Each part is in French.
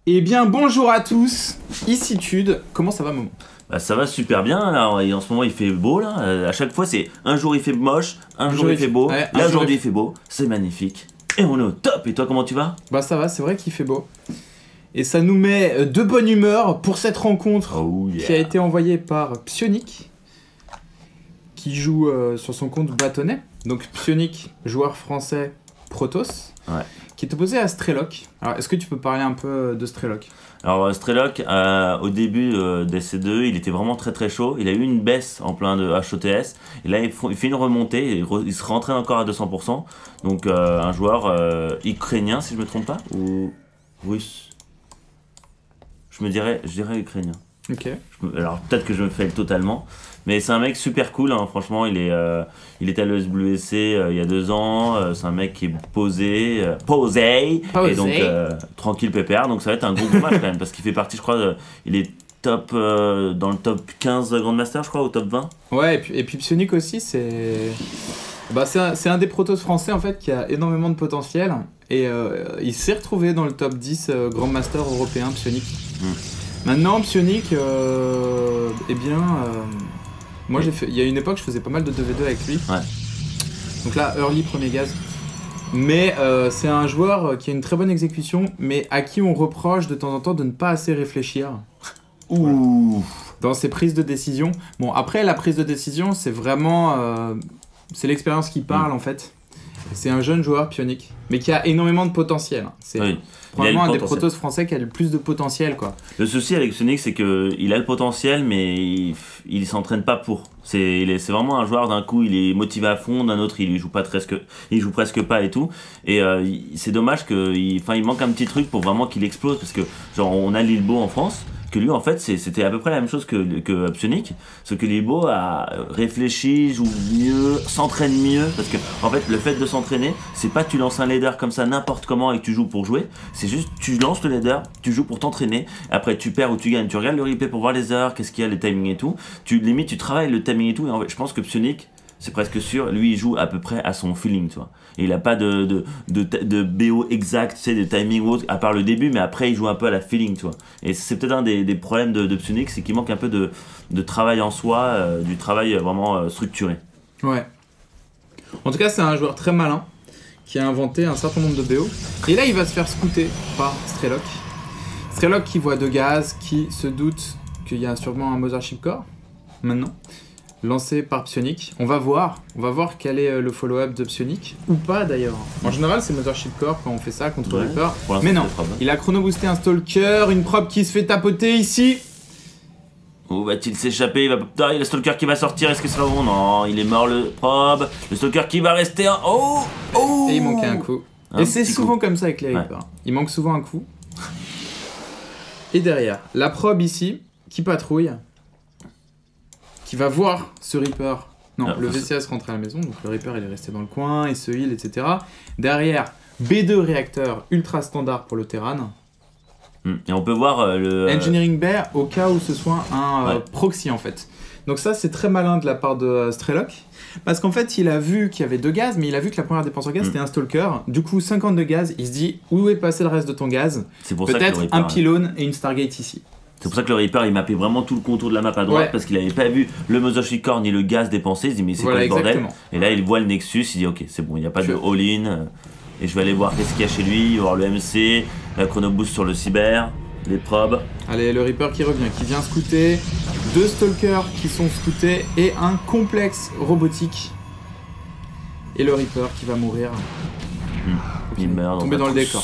Eh bien bonjour à tous, ici Tude, comment ça va Momo? Bah ça va super bien là, et en ce moment il fait beau là, à chaque fois c'est un jour il fait moche, un jour il fait beau, ouais, là aujourd'hui il fait beau, c'est magnifique, et on est au top, et toi comment tu vas? Bah ça va, c'est vrai qu'il fait beau. Et ça nous met de bonne humeur pour cette rencontre qui a été envoyée par Psionic, qui joue sur son compte bâtonnet. Donc Psionic, joueur français Protoss, qui est opposé à Strelok. Alors est-ce que tu peux parler un peu de Strelok? Alors Strelok, au début d'SC2, il était vraiment très très chaud, il a eu une baisse en plein de HOTS, et là il fait une remontée, et il se rentraîne encore à 200%, donc un joueur ukrainien si je me trompe pas, ou russe, je dirais ukrainien. Ok. Alors peut-être que je me fail totalement, mais c'est un mec super cool, hein. Franchement il était à l'ESWC il y a 2 ans, c'est un mec qui est posé, et donc tranquille pépère, donc ça va être un gros match quand même, parce qu'il fait partie je crois, il est top, dans le top 15 Grandmaster je crois, au top 20. Ouais, et puis Psionic aussi c'est un des Protoss français en fait qui a énormément de potentiel, et il s'est retrouvé dans le top 10 Grandmaster européen Psionic. Maintenant, Psionic, moi il y a une époque je faisais pas mal de 2v2 avec lui. Ouais. Donc là, early premier gaz. Mais c'est un joueur qui a une très bonne exécution, mais à qui on reproche de temps en temps de ne pas assez réfléchir. Ouh. Dans ses prises de décision. Bon, après la prise de décision, c'est vraiment c'est l'expérience qui parle en fait. C'est un jeune joueur Psionic, mais qui a énormément de potentiel. C'est probablement un des Protoss français qui a le plus de potentiel, quoi. Le souci avec Psionic, c'est qu'il a le potentiel, mais il s'entraîne pas pour. C'est vraiment un joueur, d'un coup il est motivé à fond, d'un autre il joue presque pas et tout. Et c'est dommage qu'il manque un petit truc pour vraiment qu'il explose, parce que genre on a Lilbo en France, que lui en fait c'était à peu près la même chose que Psionic, sauf que Lilbo a réfléchi, joue mieux, s'entraîne mieux, parce que en fait le fait de s'entraîner, c'est pas tu lances un leader comme ça n'importe comment et que tu joues pour jouer, c'est juste tu lances le leader, tu joues pour t'entraîner, après tu perds ou tu gagnes, tu regardes le replay pour voir les erreurs, qu'est-ce qu'il y a, les timings et tout, limite tu travailles le timing et tout, et en fait je pense que Psionic, c'est presque sûr, lui il joue à peu près à son feeling, tu vois. Et il a pas de BO exact, tu sais, de timing ou autre, à part le début, mais après il joue un peu à la feeling, tu vois. Et c'est peut-être un des problèmes de Psionic, c'est qu'il manque un peu de travail en soi, du travail vraiment structuré. Ouais. En tout cas, c'est un joueur très malin, qui a inventé un certain nombre de BO. Et là, il va se faire scouter par Strelok. Strelok qui voit 2 gaz, qui se doute qu'il y a sûrement un Mothership Core, maintenant. Lancé par Psionic. On va voir quel est le follow-up de Psionic, ou pas d'ailleurs. En général, c'est Mothership Core quand on fait ça contre Reaper. Mais non, il a chrono-boosté un Stalker, une probe qui se fait tapoter ici. Où va-t-il s'échapper? Il y a le Stalker qui va sortir, est-ce que c'est bon? Non, il est mort le probe. Le Stalker qui va rester un... Oh. Et il manquait un coup. Et c'est souvent comme ça avec les Reapers. Il manque souvent un coup. Et derrière, la probe ici, qui patrouille, qui va voir ce Reaper. Non, le VCS rentre à la maison, donc le Reaper il est resté dans le coin, et se heal, etc. Derrière, B2 réacteur ultra standard pour le Terran. Et on peut voir le... Engineering Bear au cas où ce soit un proxy en fait. Donc ça c'est très malin de la part de Strelok, parce qu'en fait il a vu qu'il y avait 2 gaz, mais il a vu que la première dépense en gaz c'était un Stalker. Du coup 50 de gaz, il se dit où est passé le reste de ton gaz? Peut-être un pylône et une Stargate ici. C'est pour ça que le Reaper il mappait vraiment tout le contour de la map à droite, parce qu'il avait pas vu le Mothership Core ni le gaz dépensé. Il se dit mais c'est quoi le bordel? Et là il voit le Nexus, il dit ok c'est bon, il n'y a pas de all-in, et je vais aller voir qu'est-ce qu'il y a chez lui, il va voir le MC, la chrono boost sur le cyber, les probes. Allez, le Reaper qui revient, qui vient scouter, 2 Stalkers qui sont scoutés et un complexe robotique. Et le Reaper qui va mourir. Il meurt tomber dans le décor.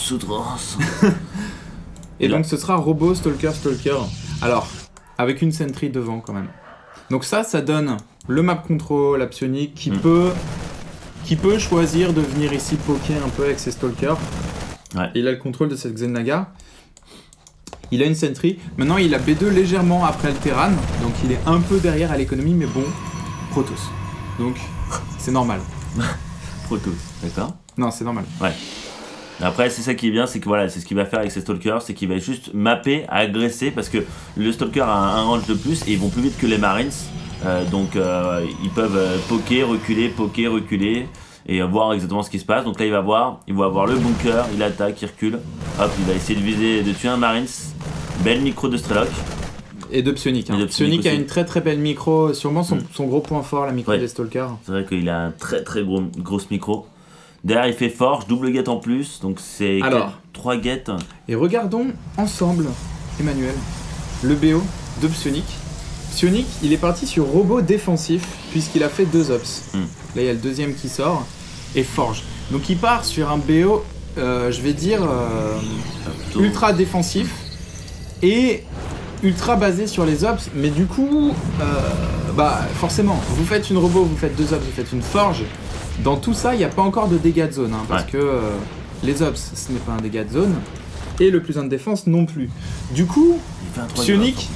Et donc ce sera robot, Stalker. Alors, avec une sentry devant quand même. Donc ça donne le map control, la Psionic qui peut choisir de venir ici poker un peu avec ses Stalkers. Il a le contrôle de cette Xenaga. Il a une sentry. Maintenant il a B2 légèrement après le Terran. Donc il est un peu derrière à l'économie, mais bon, Protoss. Donc c'est normal. Protoss, d'accord? Non, c'est normal. Ouais. Après c'est ça qui est bien, c'est que voilà, c'est ce qu'il va faire avec ses Stalkers, c'est qu'il va juste mapper, agresser, parce que le Stalker a un range de plus et ils vont plus vite que les Marines, donc ils peuvent poker, reculer, et voir exactement ce qui se passe. Donc là il va voir le bunker, il attaque, il recule, hop, il va essayer de viser, de tuer un Marines. Belle micro de Strelok. Et de Psionic. Hein. Psionic a une très très belle micro, sûrement son gros point fort, la micro des Stalkers. C'est vrai qu'il a un très très grosse micro. Derrière il fait Forge, double get en plus, donc c'est 3 get. Et regardons ensemble, Emmanuel, le BO de Psionic. Psionic, il est parti sur robot défensif, puisqu'il a fait 2 ops. Là il y a le deuxième qui sort, et Forge. Donc il part sur un BO, je vais dire, ultra défensif, et ultra basé sur les ops, mais du coup, forcément, vous faites une robot, vous faites 2 ops, vous faites une Forge. Dans tout ça, il n'y a pas encore de dégâts de zone, hein, parce que les ops, ce n'est pas un dégât de zone, et le plus 1 de défense non plus. Du coup, Psionic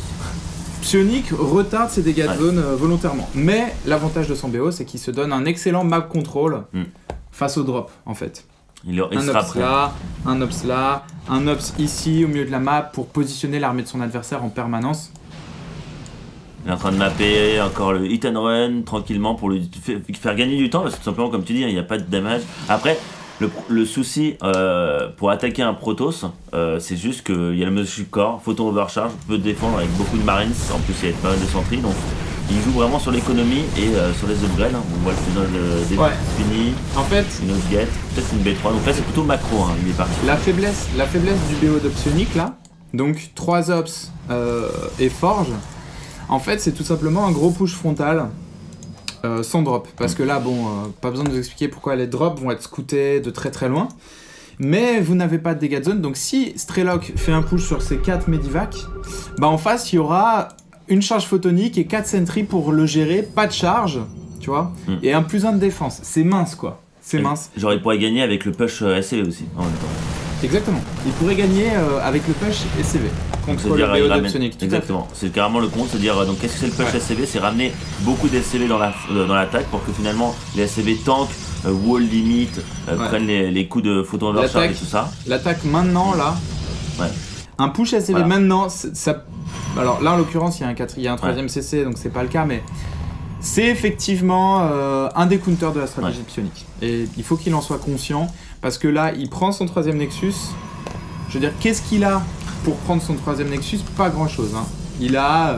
retarde ses dégâts de zone volontairement. Mais l'avantage de son BO, c'est qu'il se donne un excellent map control face au drop, en fait. Il un sera ops prêt. là, un ops là, un ops ici, au milieu de la map, pour positionner l'armée de son adversaire en permanence. Il est en train de mapper encore le hit and run tranquillement pour lui faire gagner du temps parce que tout simplement comme tu dis il n'y a pas de damage. Après le souci pour attaquer un Protoss c'est juste qu'il y a le Muscle Core, Photon Overcharge, peut défendre avec beaucoup de Marines, en plus il y a pas mal de sentries donc il joue vraiment sur l'économie et sur les upgrades. On voit le début fini, en fait, une autre get, peut-être une B3, donc là c'est plutôt macro, hein, il est parti. La faiblesse du BO de Psionic là, donc 3 ops et Forge. En fait, c'est tout simplement un gros push frontal sans drop. Parce que là, pas besoin de vous expliquer pourquoi les drops vont être scoutés de très très loin. Mais vous n'avez pas de dégâts de zone. Donc si Strelok fait un push sur ces 4 Medivac, en face, il y aura une charge photonique et 4 sentries pour le gérer. Pas de charge, tu vois. Et un plus 1 de défense. C'est mince, quoi. C'est mince. Genre, il pourrait gagner avec le push SCV aussi, en même temps. Exactement. Il pourrait gagner avec le push SCV. Contre le BO de Psionic. Exactement. C'est carrément le compte. C'est-à-dire, donc qu'est-ce que c'est le push SCV? C'est ramener beaucoup d'SCV dans l'attaque pour que finalement les SCV tankent, wall limit, prennent les coups de photon overcharge et tout ça. L'attaque maintenant, là. Un push SCV maintenant, ça. Alors là, en l'occurrence, il y a un 3ème CC, donc c'est pas le cas, mais. C'est effectivement un des counters de la stratégie de Psionic. Et il faut qu'il en soit conscient, parce que là, il prend son 3ème Nexus. Je veux dire, qu'est-ce qu'il a pour prendre son 3ème Nexus? Pas grand-chose. Hein. Il a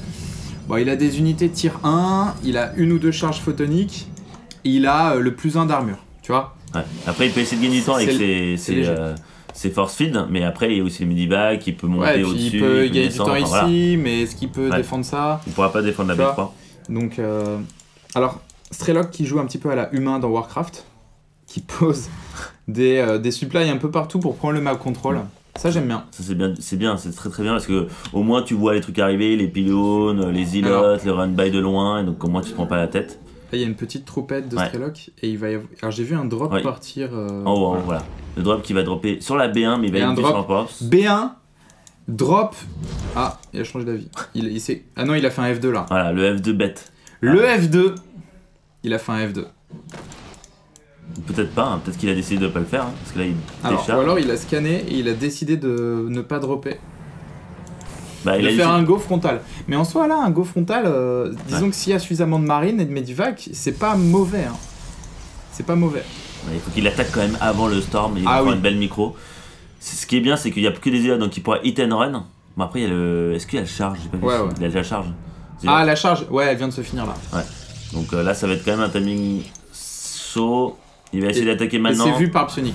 des unités de tir 1, il a 1 ou 2 charges photoniques, et il a le plus 1 d'armure, tu vois. Après, il peut essayer de gagner du temps avec ses force field, mais après, il y a aussi les Medivac, il peut monter au-dessus. Il peut gagner du temps ici, mais est-ce qu'il peut défendre ça? Il pourra pas défendre la B3. Donc, alors, Strelok qui joue un petit peu à la humain dans Warcraft, qui pose des supplies un peu partout pour prendre le map control. Ça, j'aime bien. Ça, c'est bien, c'est très très bien parce que au moins tu vois les trucs arriver, les pylônes, les îlots, le run-by de loin, et donc au moins tu te prends pas la tête. Là, il y a une petite troupette de Strelok et il va y avoir... Alors, j'ai vu un drop partir. En haut, voilà. Le drop qui va dropper sur la B1, mais il va y sur un pops. B1. Drop. Ah, il a changé d'avis. Ah non, il a fait un F2 là. Voilà, le F2 bête. Le F2. Il a fait un F2. Peut-être pas, hein. Peut-être qu'il a décidé de pas le faire, hein, parce que là il décharge. Ou alors il a scanné et il a décidé de ne pas dropper. Il a faire un go frontal. Mais en soi là, un go frontal, disons que s'il y a suffisamment de marines et de medivac, c'est pas mauvais. Hein. C'est pas mauvais. Il faut qu'il attaque quand même avant le storm, il va prendre une belle micro. Ce qui est bien, c'est qu'il n'y a que des îlots, donc il pourra hit and run. Bon, après, il y a le. Est-ce qu'il y a le charge? J'ai pas vu. Il a déjà la charge. La charge, elle vient de se finir là. Donc là, ça va être quand même un timing chaud. Il va essayer d'attaquer maintenant. C'est vu par Psionic.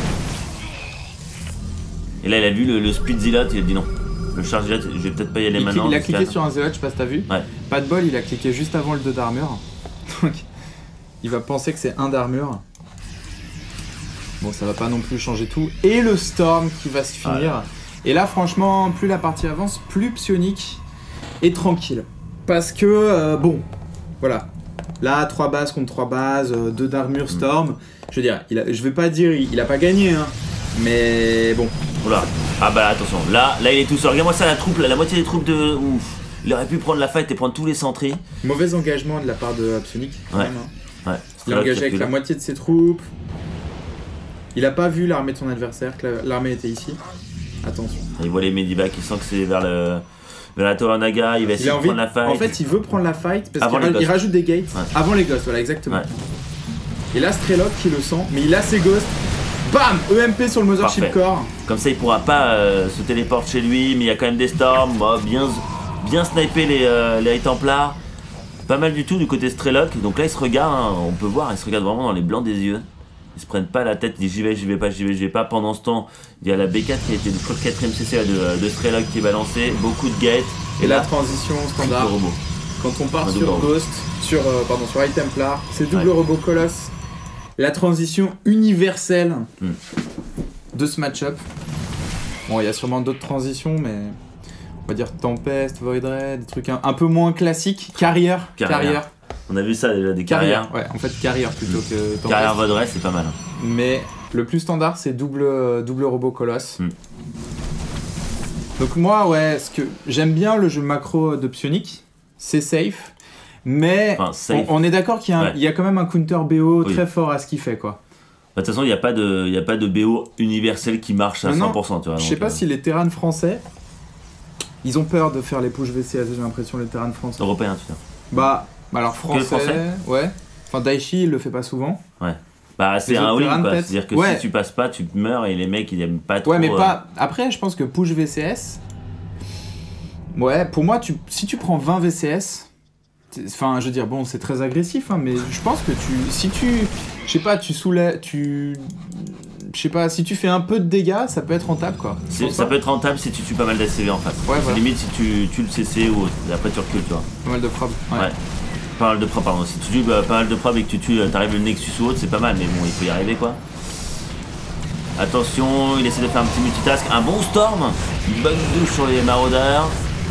Et là, il a vu le speed Zealot, il a dit non. Le charge Zealot, je vais peut-être pas y aller maintenant. Il a cliqué sur un Zealot, je sais pas si t'as vu. Pas de bol, il a cliqué juste avant le 2 d'armure. Donc, il va penser que c'est 1 d'armure. Bon, ça va pas non plus changer tout. Et le Storm qui va se finir. Et là, franchement, plus la partie avance, plus Psionic est tranquille. Parce que, voilà. Là, 3 bases contre 3 bases, 2 d'armure Storm. Je veux dire, je vais pas dire il a pas gagné, hein. Mais bon. Oula. Ah bah attention, là il est tout seul. Regarde-moi ça, la moitié des troupes de. Ouf. Il aurait pu prendre la fight et prendre tous les sentries. Mauvais engagement de la part de Psionic. Même, hein. Il est engagé avec la moitié de ses troupes. Il a pas vu l'armée de son adversaire, que l'armée était ici. Attention. Il voit les Medivac, il sent que c'est vers la Tower Naga, il va essayer de prendre la fight. En fait, il veut prendre la fight parce qu'il rajoute des gates avant les ghosts, voilà, exactement. Et là, Strelok qui le sent, mais il a ses ghosts. Bam, EMP sur le Mothership Parfait. Core. Comme ça, il pourra pas se téléporter chez lui, mais il y a quand même des storms. Bon, bien sniper les High Templars. Pas mal du tout du côté Strelok. Donc là, ils se regardent, hein, on peut voir, ils se regardent vraiment dans les blancs des yeux. Ils se prennent pas la tête, ils disent j'y vais pas. Pendant ce temps, il y a la B4 qui a été, je crois, le 4ème CC de Strelok qui est balancé. Beaucoup de gates. Et la transition standard. Robot. Quand on part Un sur double Ghost, sur High Templar, c'est double Ouais. robot Colosse. La transition universelle de ce match-up. Bon, il y a sûrement d'autres transitions, mais on va dire Tempest, Void Ray, des trucs un peu moins classiques. Carrière. On a vu ça déjà, des carrières. Ouais, en fait, carrière plutôt que Tempest. Carrière Vodray, c'est pas mal. Mais le plus standard, c'est double robot Colosse. Donc moi, ouais, j'aime bien le jeu macro de Psionic. C'est safe. Mais Enfin, safe. on est d'accord qu'il y a quand même un counter BO Oui. très fort à ce qu'il fait, quoi. De toute façon, il n'y a pas de BO universel qui marche à 100%. Tu vois, Je sais pas si les terrains français, ils ont peur de faire les push VCS, j'ai l'impression, les terrains français. Européen, tu vois. Bah alors français ouais. Enfin, Daichi, il le fait pas souvent. Ouais. Bah, c'est Les un autres all-in, terrains, quoi. peut-être. C'est-à-dire que Ouais. si tu passes pas, tu meurs et les mecs, ils aiment pas trop. Ouais, mais pas... Après, je pense que push VCS... Ouais, pour moi, si tu prends 20 VCS... Enfin, je veux dire, bon, c'est très agressif, hein, mais je pense que si tu... Je sais pas, tu soulèves... Je sais pas, si tu fais un peu de dégâts, ça peut être rentable, quoi. Ça peut être rentable si tu tues pas mal d'ACV en face. Ouais, C'est voilà. limite si tu tues le CC ou autre. Et après, tu recules, tu vois. Pas mal de probes. Ouais. Pas mal de probes, pardon. Si tu tues pas mal de probes et que tu tues, t'arrives le Nexus ou autre, c'est pas mal, mais bon, il faut y arriver, quoi. Attention, il essaie de faire un petit multitask. Un bon Storm. Une bonne douche sur les maraudeurs.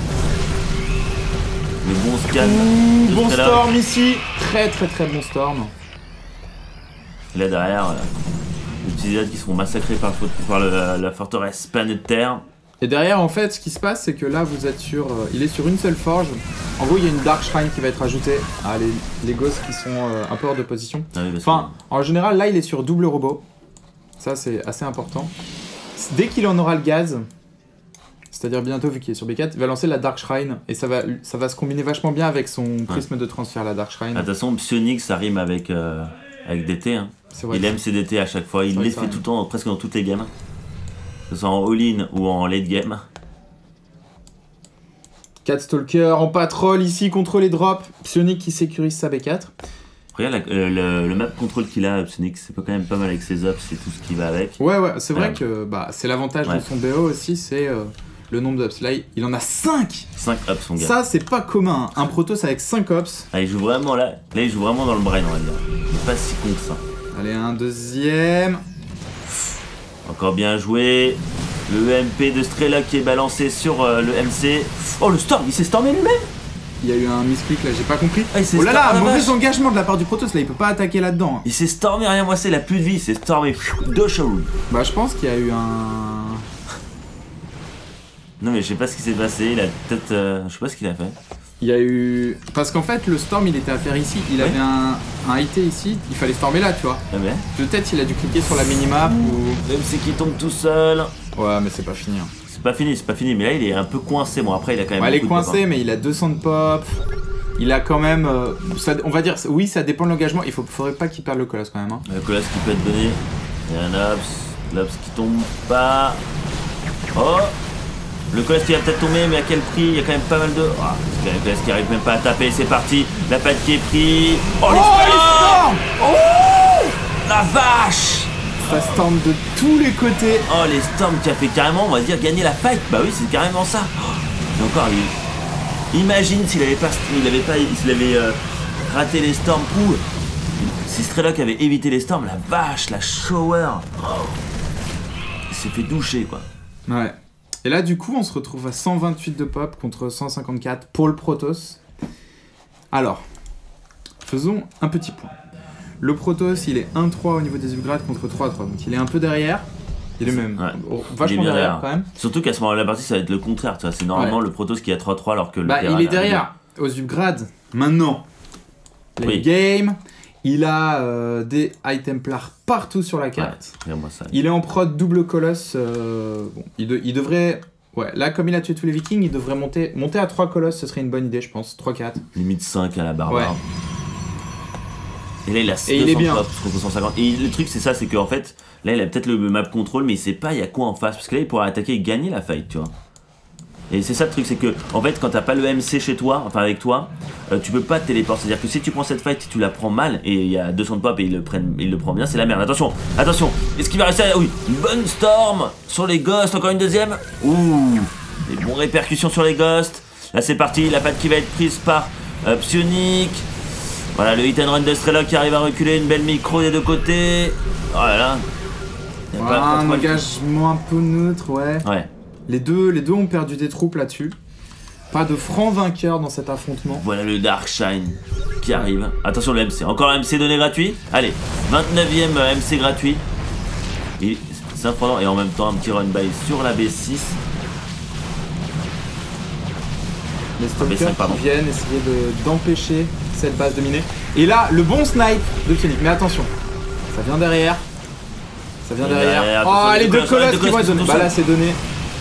Le bon scan. de Bon Strelok. Storm ici. Très bon Storm. Et là derrière, les petits aides qui se font massacrer par la forteresse Planète Terre. Et derrière, en fait, ce qui se passe, c'est que là, vous êtes sur... il est sur une seule forge. En gros, il y a une Dark Shrine qui va être ajoutée. Ah, les ghosts qui sont un peu hors de position. Ah oui, parce Enfin, en général, là, il est sur double robot. Ça, c'est assez important. Dès qu'il en aura le gaz, c'est-à-dire bientôt, vu qu'il est sur B4, il va lancer la Dark Shrine. Et ça va se combiner vachement bien avec son prisme de transfert, la Dark Shrine. de toute façon, Psionic, ça rime avec DT. Hein. C'est vrai. Il aime ses DT à chaque fois. Il vrai les que ça fait rime. tout le temps, presque dans toutes les games. Que ce soit en all-in ou en late game. 4 Stalkers en patrol ici contre les drops. Psionic qui sécurise sa B4. Regarde le map control qu'il a, Psionic, c'est quand même pas mal avec ses ups et tout ce qui va avec. Ouais, c'est vrai Ouais. que c'est l'avantage Ouais. de son BO aussi, c'est le nombre d'ups. Là, il en a 5. 5 ups, son gars. Ça, c'est pas commun. Un Protoss avec 5 ups. Ah, il joue vraiment là. Là, il joue vraiment dans le brain, on va dire. Il est pas si con que ça. Allez, un deuxième. Encore bien joué. Le EMP de Strelok qui est balancé sur le MC. Oh, le Storm, il s'est stormé lui-même. Il y a eu un misclick là, j'ai pas compris. Ah, il s'est Oh là storm- là, ah, la mauvais vache. engagement de la part du Protoss, là, il peut pas attaquer là-dedans. Il s'est stormé, rien, moi c'est la plus de vie. Il s'est stormé deux showrooms. Bah, je pense qu'il y a eu un... Non, mais je sais pas ce qui s'est passé. Il a peut-être. Je sais pas ce qu'il a fait. Il y a eu... Parce qu'en fait, le Storm, il était à faire ici. Il avait un IT ici, il fallait stormer là, tu vois. Ah, mais. Peut-être il a dû cliquer sur la minimap ou... Le MC qui tombe tout seul. Ouais, mais c'est pas fini. Hein. C'est pas fini. Mais là, il est un peu coincé. Bon, après, il a quand même. Ouais, il est beaucoup de coincé, pop, mais il a 200 de pop. Il a quand même... on va dire, oui, ça dépend de l'engagement. Il faudrait pas qu'il perde le colosse quand même. Hein. hein. Le colosse qui peut être donné. Il y a un Ops. L'Ops qui tombe pas. Oh! Le colosse qui va peut-être tomber, mais à quel prix? Il y a quand même pas mal de. Ah, c'est quand même le colosse qui arrive même pas à taper. C'est parti. La patte qui est prise. Oh, les storms! Oh! La vache! Ça storm de tous les côtés. Oh, les storms qui a fait carrément, on va dire, gagner la fight. Bah oui, c'est carrément ça. Oh, et encore, imagine s'il avait raté les storms ou si Strelok avait évité les storms, la vache, la shower. Oh. Il s'est fait doucher, quoi. Ouais. Et là, du coup, on se retrouve à 128 de pop contre 154 pour le Protoss. Alors, faisons un petit point. Le Protoss, il est 1-3 au niveau des upgrades contre 3-3. Donc il est un peu derrière. Il est même vachement Il est bien derrière quand même. Surtout qu'à ce moment-là, la partie, ça va être le contraire. Tu vois, c'est normalement le Protoss qui a 3-3 alors que le Terran il est a derrière aux upgrades. Maintenant, Oui. les games, il a des High Templars partout sur la deux. carte. Ouais, regarde-moi ça. Il est en prod double colosse. Bon, il devrait... Ouais, là, comme il a tué tous les vikings, il devrait monter à 3 colosses, ce serait une bonne idée, je pense. 3-4. Limite 5 à la barbare. Ouais. Et là il a Et il est bien. pop contre 150. Et le truc c'est ça, c'est qu'en fait, là il a peut-être le map control, mais il sait pas il y a quoi en face. Parce que là il pourrait attaquer et gagner la fight, tu vois. Et c'est ça le truc, c'est que en fait quand t'as pas le MC chez toi, enfin avec toi, tu peux pas te téléporter. C'est-à-dire que si tu prends cette fight, tu la prends mal et il y a 200 de pop et il le prend bien, c'est la merde. Attention, attention, est-ce qu'il va rester? Oui, une bonne storm sur les ghosts, encore une deuxième. Ouh, des bonnes répercussions sur les ghosts. Là c'est parti, la patte qui va être prise par Psionic. Voilà le hit and run de Strelok qui arrive à reculer, une belle micro des deux côtés. Oh là là. Voilà, un engagement un peu neutre, ouais. Ouais. Les deux ont perdu des troupes là-dessus. Pas de franc vainqueur dans cet affrontement. Voilà le Dark Shine qui arrive. Attention le MC, encore un MC donné gratuit. Allez, 29ème MC gratuit. Et c'est impressionnant. Et en même temps un petit run by sur la B6. Les stalkers qui viennent essayer d'empêcher cette base de miner. Et là, le bon snipe de Psionic. Mais attention, ça vient derrière. Ça vient derrière. Oh, les deux colosses qui vont être donnés. Bah là, c'est donné.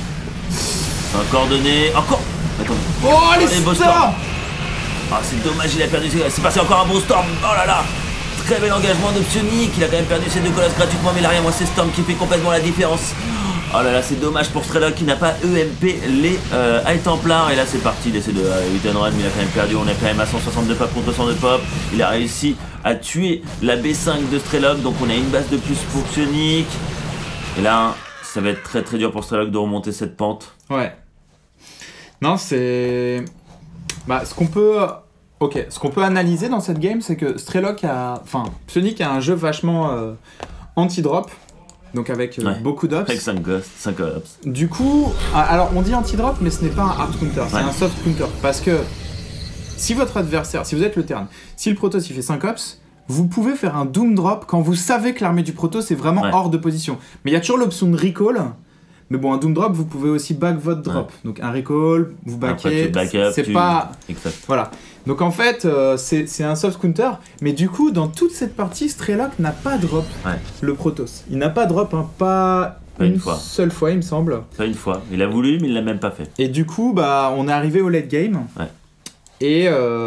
Encore donné. Encore. Attends. Oh, les storms. Ah, c'est dommage, il a perdu. C'est passé encore un beau storm. Oh là là. Très bel engagement de Psionic. Il a quand même perdu ses deux colosses gratuitement, mais il a rien. Moi, c'est Storm qui fait complètement la différence. Oh là là, c'est dommage pour Strelok qui n'a pas EMP les High Templars. Et là, c'est parti. Il essaie de hit and run, mais il a quand même perdu. On est quand même à 162 pop contre 100 de pop. Il a réussi à tuer la B5 de Strelok. Donc, on a une base de plus pour Psionic. Et là, ça va être très très dur pour Strelok de remonter cette pente. Ouais. Non, c'est... Bah, ce qu'on peut... Ok, ce qu'on peut analyser dans cette game, c'est que Strelok a... Enfin, Psionic a un jeu vachement anti-drop. Donc avec beaucoup d'ops. Avec 5 ops. Du coup, alors on dit anti-drop, mais ce n'est pas un hard counter, c'est un soft counter. Parce que si votre adversaire, si vous êtes le Terran, si le Protoss il fait 5 ops, vous pouvez faire un Doom Drop quand vous savez que l'armée du Protoss est vraiment hors de position. Mais il y a toujours l'option de recall. Mais bon, un Doom Drop, vous pouvez aussi back votre drop. Donc un recall, vous backez, c'est pas... Exact. Voilà. Donc en fait, c'est un soft counter, mais du coup, dans toute cette partie, Strelok n'a pas drop le Protoss. Il n'a pas drop, hein, pas une seule fois, il me semble. Pas une fois. Il a voulu, mais il l'a même pas fait. Et du coup, bah, on est arrivé au late game. Ouais. Et...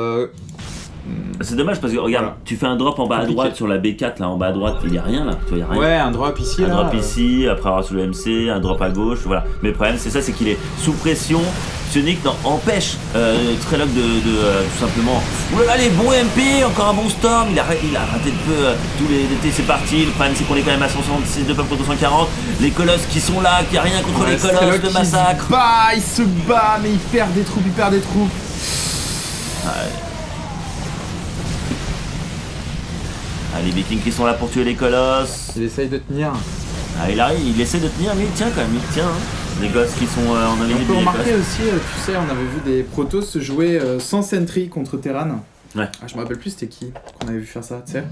c'est dommage parce que regarde, tu fais un drop en bas à droite sur la B4, là en bas à droite, il n'y a rien là, tu vois, y a rien. Ouais, un drop ici, un drop ici, après avoir sous le MC, un drop à gauche, voilà. Mais le problème c'est ça, c'est qu'il est sous pression. Psionic empêche Strelok de tout simplement. Oulala, les bons MP, encore un bon storm, il a raté de peu tous les DT, c'est parti. Le problème c'est qu'on est quand même à 166 de pop contre 240. Les colosses qui sont là, qui a rien contre les colosses, le massacre. Il se bat, mais il perd des troupes, Ouais. Ah, les Vikings qui sont là pour tuer les colosses. Il essaye de tenir. Ah, il arrive, il essaie de tenir, mais il tient quand même, il tient. Hein. Les gosses qui sont en invisible. On peut remarquer aussi, tu sais, on avait vu des Protoss se jouer sans sentry contre Terran. Ouais. Ah, je me rappelle plus c'était qui qu'on avait vu faire ça, tu sais.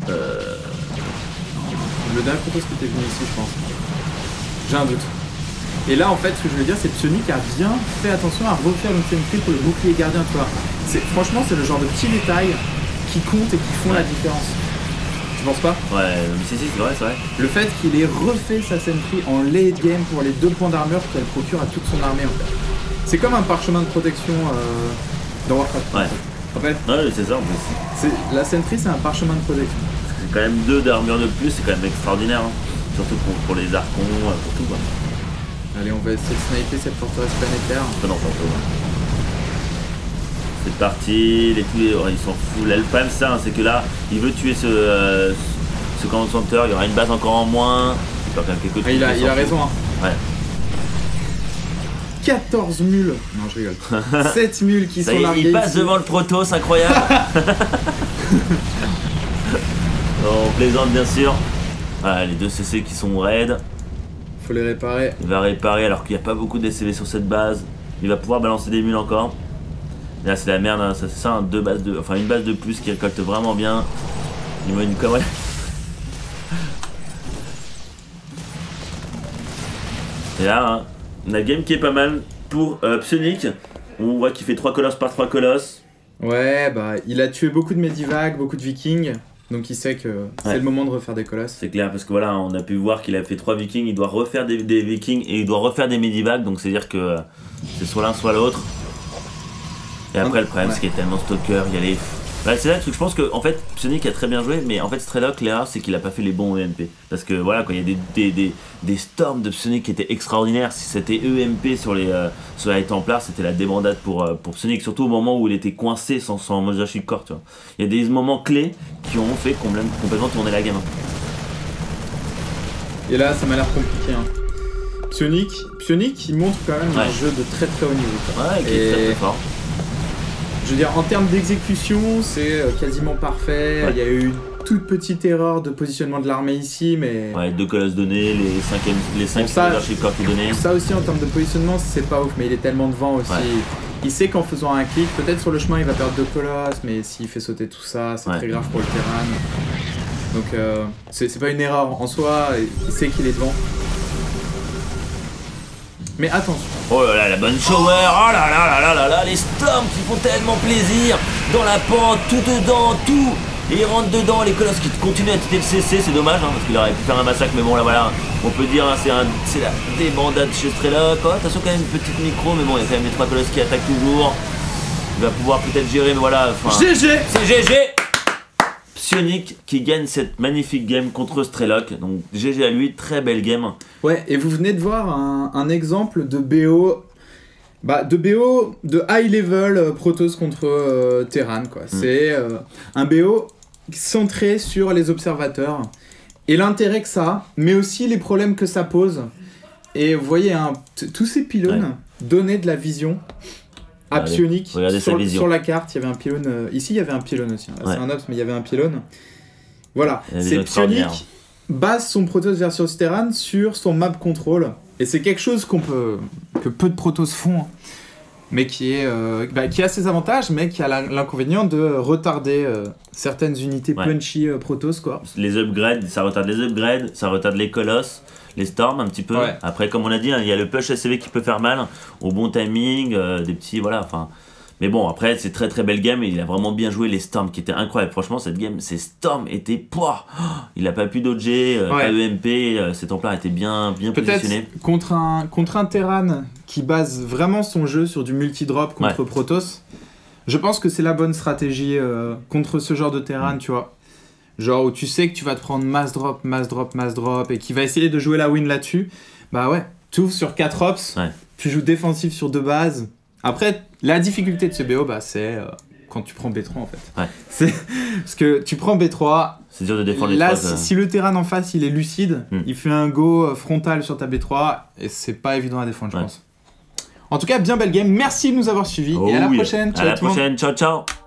Le dernier Protoss qui était venu ici, je pense. J'ai un doute. Et là, en fait, ce que je veux dire, c'est que Psionic a bien fait attention à refaire une sentry pour le bouclier gardien, tu vois. Franchement, c'est le genre de petits détails qui comptent et qui font la différence. Tu penses pas? Ouais, mais si, c'est vrai, c'est vrai. Le fait qu'il ait refait sa sentry en late game pour les 2 points d'armure qu'elle procure à toute son armée, en fait. C'est comme un parchemin de protection dans Warcraft. Ouais. En fait, ouais, c'est ça en plus. La sentry, c'est un parchemin de protection. C'est quand même 2 d'armure de plus, c'est quand même extraordinaire. Hein. Surtout pour les archons, pour tout quoi. Allez, on va essayer de sniper cette forteresse planétaire. Non, c'est parti, les tuer, ils s'en foutent. Là, le problème c'est ça, c'est que là, il veut tuer ce command center, il y aura une base encore en moins. Il perd quand même quelques trucs. Il a raison, hein. Ouais. 14 mules. Non, je rigole. 7 mules qui sont larguées. Il passe devant le Protoss, incroyable. On plaisante bien sûr. Voilà, les 2 CC qui sont raides. Faut les réparer. Il va réparer alors qu'il n'y a pas beaucoup de DCV sur cette base. Il va pouvoir balancer des mules encore. Et là c'est la merde, hein. C'est ça, hein, une base de plus qui récolte vraiment bien. Il met une comme Et là, hein, on a une game qui est pas mal pour Psionic. On voit qu'il fait 3 colosses par 3 colosses. Ouais, bah il a tué beaucoup de Medivac, beaucoup de Vikings. Donc il sait que c'est le moment de refaire des colosses. C'est clair, parce que voilà, on a pu voir qu'il a fait 3 Vikings, il doit refaire des Vikings et il doit refaire des Medivac. Donc c'est à dire que c'est soit l'un soit l'autre. Et après le problème c'est qu'il y a tellement stalker, il y a les Bah, c'est là le truc, je pense que en fait Psionic a très bien joué, mais en fait Strelok, l'erreur c'est qu'il a pas fait les bons EMP. Parce que voilà, quand il y a des storms de Psionic qui étaient extraordinaires, si c'était EMP sur les Templars, c'était la débandade pour Psionic, surtout au moment où il était coincé sans Mosashi Core, tu vois. Il y a des moments clés qui ont fait complètement tourner la game. Et là, ça m'a l'air compliqué. Hein. Psionic, il montre quand même un jeu de très très haut niveau. Ouais, qui est très très fort. Je veux dire, en termes d'exécution, c'est quasiment parfait. Il y a eu une toute petite erreur de positionnement de l'armée ici, mais... Ouais, 2 colosses donnés, les 5 Mosashi Core qui donnaient. Ça aussi, en termes de positionnement, c'est pas ouf, mais il est tellement devant aussi. Ouais. Il sait qu'en faisant un clic, peut-être sur le chemin, il va perdre 2 colosses, mais s'il fait sauter tout ça, c'est très grave pour le terrain. Donc, c'est pas une erreur en soi, il sait qu'il est devant. Mais attention. Oh là là, la bonne shower. Oh là là là là là là, les storms qui font tellement plaisir. Dans la pente, tout dedans, tout. Et ils rentrent dedans, les colosses qui continuent à TLCC, c'est dommage, hein, parce qu'il aurait pu faire un massacre, mais bon là voilà, on peut dire, hein, c'est la débandade chez Strelok. Oh, attention quand même, une petite micro, mais bon, il y a quand même les 3 colosses qui attaquent toujours. Il va pouvoir peut-être gérer, mais voilà. GG. C'est GG. Psionic qui gagne cette magnifique game contre Strelok, donc GG à lui, très belle game. Ouais, et vous venez de voir un exemple de BO, de high level Protoss contre Terran, quoi. C'est un BO centré sur les observateurs et l'intérêt que ça a, mais aussi les problèmes que ça pose. Et vous voyez, hein, tous ces pylônes donnaient de la vision à Psionic sur la carte. Il y avait un pylône ici, il y avait un pylône aussi. Là, c'est un ops, mais il y avait un pylône. Voilà, c'est Psionic base son Protoss versus Terran sur son map control, et c'est quelque chose que peu de Protoss font, mais qui a ses avantages, mais qui a l'inconvénient de retarder certaines unités punchy Protoss, quoi. Les upgrades, ça retarde les upgrades, ça retarde les colosses, les storms un petit peu. Après, comme on a dit, il y a le push SCV qui peut faire mal au bon timing, des petits, voilà, enfin. Mais bon, après, c'est très très belle game et il a vraiment bien joué les storms qui étaient incroyables. Franchement, cette game, ces storms étaient poids. Il n'a pas pu dodger, pas EMP, ses templars étaient bien positionnés. Peut-être contre un Terran qui base vraiment son jeu sur du multi-drop contre Protoss, je pense que c'est la bonne stratégie contre ce genre de Terran, tu vois. Genre où tu sais que tu vas te prendre mass drop, et qui va essayer de jouer la win là-dessus. Bah ouais, tu ouvres sur 4 ops, tu joues défensif sur 2 bases. Après, la difficulté de ce BO, c'est quand tu prends B3 en fait. C'est parce que tu prends B3, c'est dur de défendre là, les 3. si le terrain en face il est lucide, il fait un go frontal sur ta B3 et c'est pas évident à défendre, je pense. En tout cas, bien belle game. Merci de nous avoir suivis et à la prochaine. À la prochaine. Ciao ciao.